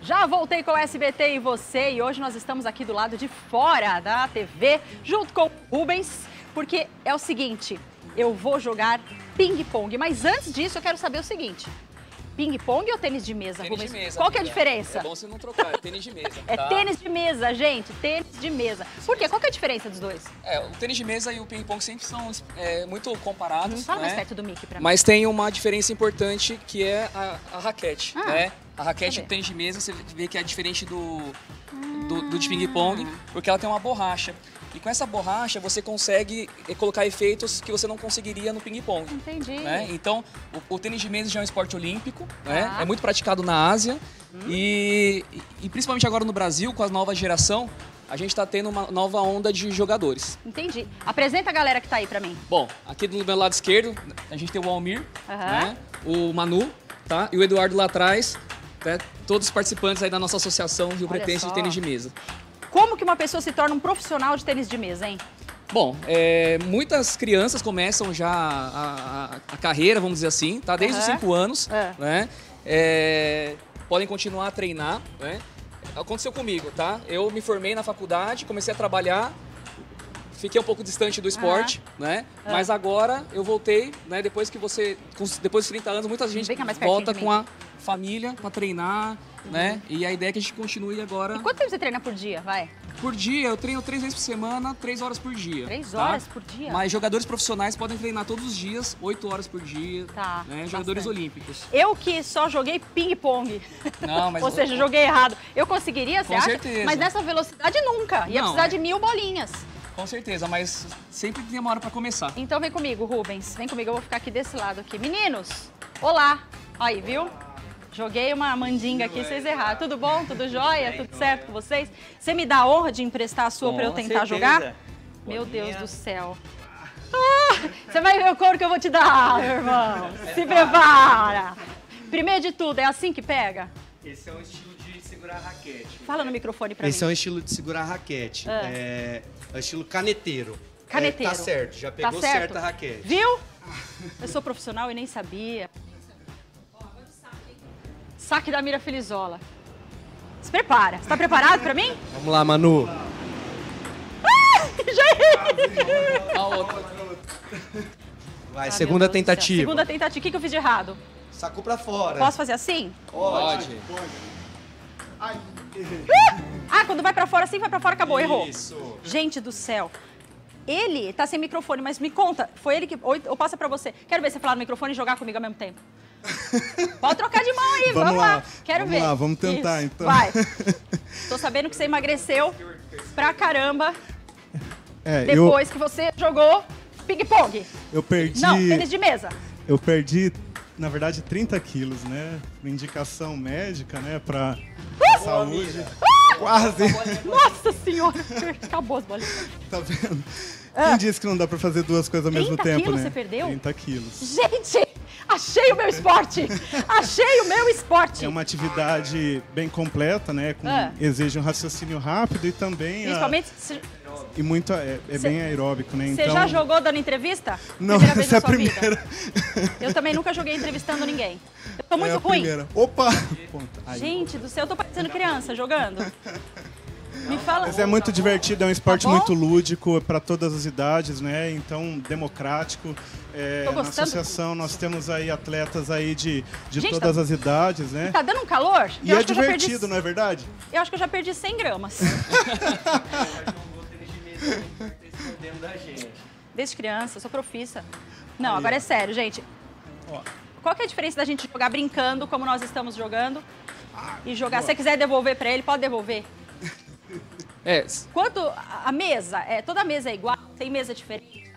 Já voltei com o SBT e você, e hoje nós estamos aqui do lado de fora da TV, junto com o Rubens, porque é o seguinte, eu vou jogar ping-pong, mas antes disso eu quero saber o seguinte, ping-pong ou tênis de mesa, Tênis Rubens? de mesa. Qual que é a diferença? É bom você não trocar, é tênis de mesa. É tá? tênis de mesa, gente, tênis de mesa. Por quê? Qual que é a diferença dos dois? O tênis de mesa e o ping-pong sempre são muito comparados. Fala mais né? perto do mic pra mim. Mas tem uma diferença importante que é a raquete, né? A raquete cadê? do tênis de mesa, você vê que é diferente do de ping-pong, porque ela tem uma borracha. E com essa borracha você consegue colocar efeitos que você não conseguiria no ping-pong. Entendi. Né? Então, o tênis de mesa já é um esporte olímpico, né? Ah. É muito praticado na Ásia e principalmente agora no Brasil, com a nova geração, a gente está tendo uma nova onda de jogadores. Entendi. Apresenta a galera que tá aí pra mim. Bom, aqui do meu lado esquerdo, a gente tem o Almir, Aham. né? O Manu, tá? E o Eduardo lá atrás, né? Todos os participantes aí da nossa associação Rio Olha Pretense só. de tênis de mesa. Como que uma pessoa se torna um profissional de tênis de mesa, hein? Bom, muitas crianças começam já a carreira, vamos dizer assim, tá? Desde os 5 anos, né? Podem continuar a treinar, né? Aconteceu comigo, tá? Eu me formei na faculdade, comecei a trabalhar, fiquei um pouco distante do esporte, né? Mas agora eu voltei, né? Depois dos 30 anos, muita gente Vem cá mais pertinho volta de com a família para treinar, né? E a ideia é que a gente continue agora. E quanto tempo você treina por dia, vai? Por dia, eu treino 3 vezes por semana, 3 horas por dia. 3 tá? horas por dia? Mas jogadores profissionais podem treinar todos os dias, 8 horas por dia. Tá, Né? Jogadores bastante. olímpicos. Eu que só joguei ping-pong. Não, mas Ou seja, joguei errado. Eu conseguiria, você Com acha? certeza. Mas nessa velocidade nunca. Ia Não, precisar de 1000 bolinhas. Com certeza, mas sempre tem uma hora para começar. Então vem comigo, Rubens. Vem comigo, eu vou ficar aqui desse lado aqui. Meninos, olá. Aí, viu? Joguei uma mandinga aqui, vocês erraram. Tudo bom? Tudo jóia? Tudo certo com vocês? Você me dá a honra de emprestar a sua para eu tentar jogar? Meu Deus do céu. Você vai ver o couro que eu vou te dar, meu irmão. Se prepara. Primeiro de tudo, é assim que pega? Esse é um estilo de segurar a raquete. Fala no microfone pra mim. Esse é um estilo de segurar a raquete. É o estilo caneteiro. Caneteiro. Tá certo, já pegou Tá certo. certo a raquete. Viu? Eu sou profissional e nem sabia. Saque da Mira Felizola. Se prepara. Você tá preparado pra mim? Vamos lá, Manu. A outra. Vai, Ah, segunda meu Deus do céu. tentativa. Segunda tentativa. O que eu fiz de errado? Sacou pra fora. Posso fazer assim? Pode. Ah, quando vai pra fora assim, vai pra fora, acabou, errou. Isso. Gente do céu. Ele tá sem microfone, mas me conta, foi ele que... Ou passa pra você. Quero ver você falar no microfone e jogar comigo ao mesmo tempo. Pode trocar de mão aí, vamos lá. Quero ver. Vamos lá, vamos tentar Isso, então. Vai. Tô sabendo que você emagreceu pra caramba É, depois que você jogou ping-pong. eu perdi. Não, tênis de mesa. Eu perdi, na verdade, 30 quilos, né? Por indicação médica, né? Pra saúde. Quase. Nossa senhora, acabou as bolinhas. Tá vendo? Quem disse que não dá pra fazer duas coisas ao mesmo 30 tempo, quilos né? você perdeu? 30 quilos. Gente, achei o meu esporte. Achei o meu esporte. É uma atividade bem completa, né? Exige um raciocínio rápido e também. Principalmente, E muito. É bem aeróbico, né? você já jogou dando entrevista? Não, Primeira vez essa é na a sua vida? primeira. Eu também nunca joguei entrevistando ninguém. Eu tô muito É a ruim. primeira. Opa! Ponta. Aí. Gente do céu, eu tô parecendo criança jogando. Me fala. Mas é muito divertido, é um esporte Tá bom? muito lúdico para todas as idades, né? Então, democrático. Tô Na gostando. associação nós temos aí atletas aí de Gente, todas as idades, né? Tá dando um calor? E Eu é acho que eu já perdi- divertido, não é verdade? Eu acho que eu já perdi 100 gramas. Desde criança, eu sou profissa. Não, agora é sério, gente. Ó. Qual que é a diferença da gente jogar brincando, como nós estamos jogando, e jogar? Se você quiser devolver pra ele, pode devolver. Quanto a mesa, toda mesa é igual? Tem mesa diferente?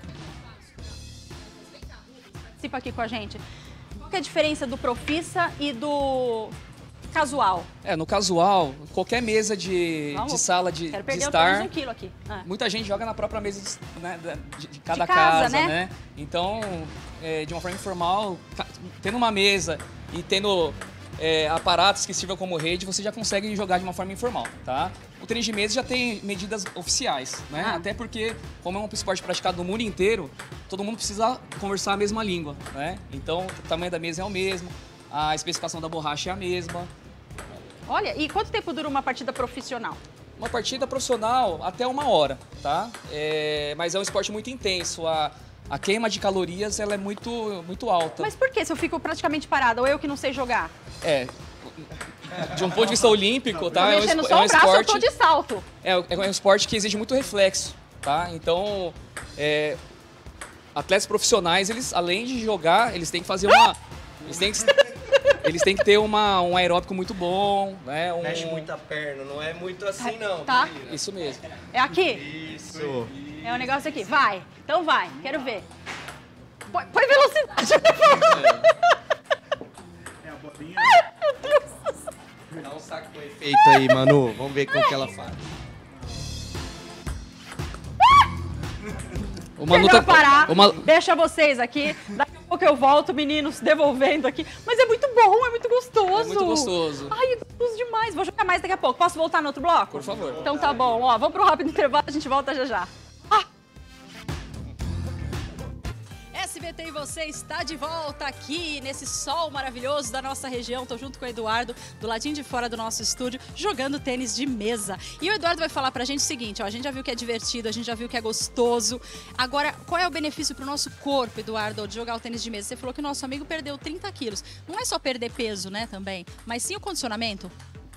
Participa aqui com a gente. Qual que é a diferença do profissa e do casual? No casual, qualquer mesa de sala de Quero perder estar, menos 1 quilo aqui. muita gente joga na própria mesa né, de cada De casa, casa, né? Então, de uma forma informal, tendo uma mesa e tendo aparatos que sirvam como rede, você já consegue jogar de uma forma informal, tá? O tênis de mesa já tem medidas oficiais, né? Até porque, como é um esporte praticado no mundo inteiro, todo mundo precisa conversar a mesma língua, né? Então, o tamanho da mesa é o mesmo, a especificação da borracha é a mesma. Olha, e quanto tempo dura uma partida profissional? Uma partida profissional até 1 hora, tá? Mas é um esporte muito intenso. A queima de calorias ela é muito alta. Mas por que? Se eu fico praticamente parada, ou eu que não sei jogar? De um ponto de vista olímpico, tá? Mexendo só o braço, eu tô de salto. É um esporte que exige muito reflexo, tá? Então, atletas profissionais, eles, além de jogar, eles têm que fazer uma... Eles têm que ter um aeróbico muito bom, né? Mexe muito a perna, não é muito assim não. Tá. Isso mesmo. É aqui? Isso. É um negócio aqui. Vai. Então vai. Quero ver. Põe velocidade. É a bolinha. Ai, meu Deus. Dá um saco com efeito aí, Manu. Vamos ver como que ela faz. Melhor parar. Deixa vocês aqui. Daqui a pouco eu volto, meninos, devolvendo aqui. Mas é muito bom, é muito gostoso. É muito gostoso. Ai, é gostoso demais. Vou jogar mais daqui a pouco. Posso voltar no outro bloco? Por favor. Então tá bom. Ó, vamos pro rápido intervalo, a gente volta já já. SBT e você está de volta aqui nesse sol maravilhoso da nossa região. Tô junto com o Eduardo, do ladinho de fora do nosso estúdio, jogando tênis de mesa. E o Eduardo vai falar pra gente o seguinte, ó, a gente já viu que é divertido, a gente já viu que é gostoso. Agora, qual é o benefício pro nosso corpo, Eduardo, de jogar o tênis de mesa? Você falou que o nosso amigo perdeu 30 quilos. Não é só perder peso, né, também, mas sim o condicionamento?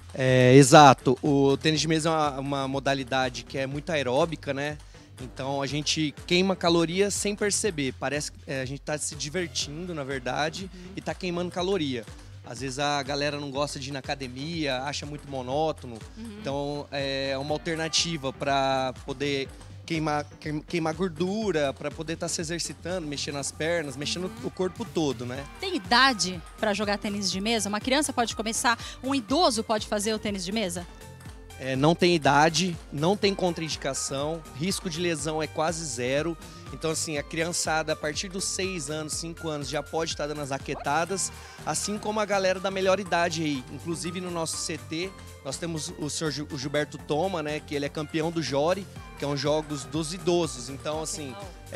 Exato. O tênis de mesa é uma modalidade que é muito aeróbica, né? Então a gente queima calorias sem perceber. Parece que a gente está se divertindo, na verdade, e está queimando caloria. Às vezes a galera não gosta de ir na academia, acha muito monótono. Então é uma alternativa para poder queimar gordura, para poder estar se exercitando, mexendo as pernas, mexendo o corpo todo, né? Tem idade para jogar tênis de mesa? Uma criança pode começar, um idoso pode fazer o tênis de mesa? Não tem idade, não tem contraindicação, risco de lesão é quase zero. Então, assim, a criançada, a partir dos 6 anos, 5 anos, já pode estar dando as raquetadas, assim como a galera da melhor idade aí. Inclusive, no nosso CT, nós temos o senhor Gilberto Toma, né, que ele é campeão do Jori, que é um jogos dos idosos. Então, assim,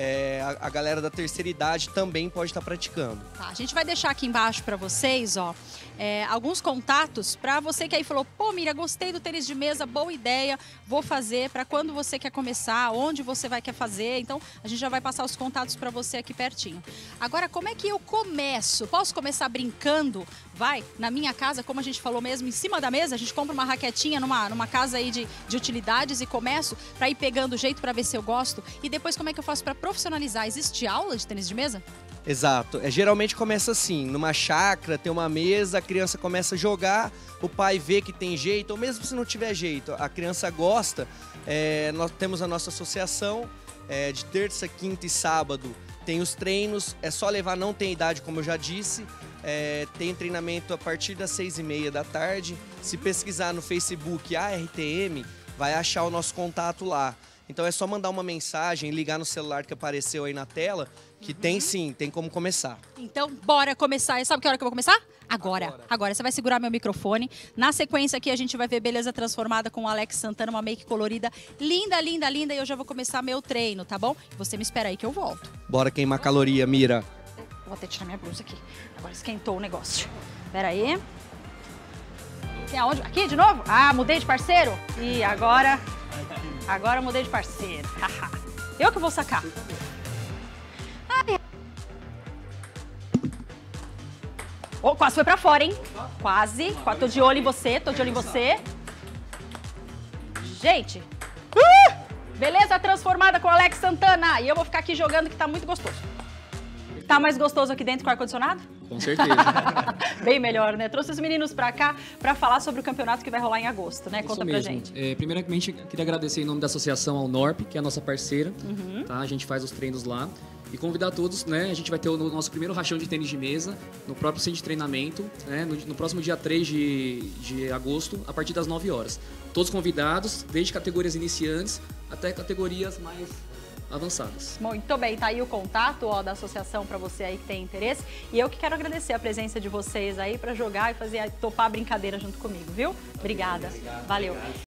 a galera da terceira idade também pode estar praticando. Tá, a gente vai deixar aqui embaixo para vocês, ó, alguns contatos para você que aí falou, pô, Mira, gostei do tênis de mesa, boa ideia, vou fazer, para quando você quer começar, onde você quer fazer. Então, a gente já vai passar os contatos para você aqui pertinho. Agora, como é que eu começo? Posso começar brincando? Vai, na minha casa, como a gente falou mesmo, em cima da mesa, a gente compra uma raquetinha numa casa aí de utilidades e começo para ir pegando o jeito para ver se eu gosto. E depois, como é que eu faço para profissionalizar? Existe aula de tênis de mesa? Exato. Geralmente começa assim, numa chácara, tem uma mesa, a criança começa a jogar, o pai vê que tem jeito, ou mesmo se não tiver jeito, a criança gosta. Nós temos a nossa associação, de terça, quinta e sábado tem os treinos, é só levar, não tem idade, como eu já disse. Tem treinamento a partir das 6h30 da tarde. Se pesquisar no Facebook ARTM, vai achar o nosso contato lá. Então é só mandar uma mensagem, ligar no celular que apareceu aí na tela, que tem sim, tem como começar. Então, bora começar. E sabe que hora que eu vou começar? Agora. Você vai segurar meu microfone. Na sequência aqui a gente vai ver beleza transformada com o Alex Santana, uma make colorida linda, linda, linda. E eu já vou começar meu treino, tá bom? Você me espera aí que eu volto. Bora queimar caloria, Mira. Vou até tirar minha blusa aqui. Agora esquentou o negócio. Pera aí. Tem aonde? Aqui de novo? Ah, mudei de parceiro? E agora eu mudei de parceiro. Eu que vou sacar. Ai. Oh, quase foi pra fora, hein? Quase. Tô de olho em você, Gente. Beleza transformada com o Alex Santana. E eu vou ficar aqui jogando que tá muito gostoso. Tá mais gostoso aqui dentro com o ar-condicionado? Com certeza. Bem melhor, né? Trouxe os meninos pra cá pra falar sobre o campeonato que vai rolar em agosto, né? Conta pra gente. Primeiramente, queria agradecer em nome da associação ao NORP, que é a nossa parceira. Tá? A gente faz os treinos lá. E convidar todos, né? A gente vai ter o nosso primeiro rachão de tênis de mesa no próprio centro de treinamento, né? No próximo dia 3 de agosto, a partir das 9 horas. Todos convidados, desde categorias iniciantes até categorias mais avançadas. Muito bem, tá aí o contato da associação para você aí que tem interesse. E eu que quero agradecer a presença de vocês aí para jogar e topar a brincadeira junto comigo, viu? Obrigada. Valeu.